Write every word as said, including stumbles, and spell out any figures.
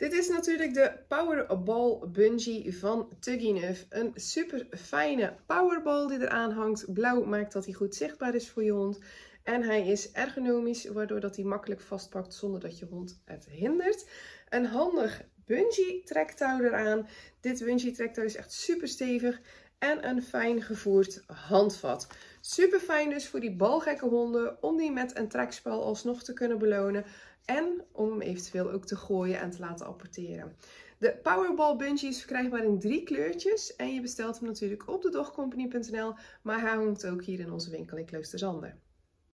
Dit is natuurlijk de Powerball Bungee van Tuggynuff. Een super fijne powerball die eraan hangt. Blauw maakt dat hij goed zichtbaar is voor je hond. En hij is ergonomisch, waardoor dat hij makkelijk vastpakt zonder dat je hond het hindert. Een handig bungee trektouw eraan. Dit bungee trektouw is echt super stevig. En een fijn gevoerd handvat. Super fijn dus voor die balgekke honden om die met een trekspel alsnog te kunnen belonen. En om hem eventueel ook te gooien en te laten apporteren. De Powerball Bungee is verkrijgbaar in drie kleurtjes. En je bestelt hem natuurlijk op de dog company punt n l. Maar hij hangt ook hier in onze winkel in Kloosterzande.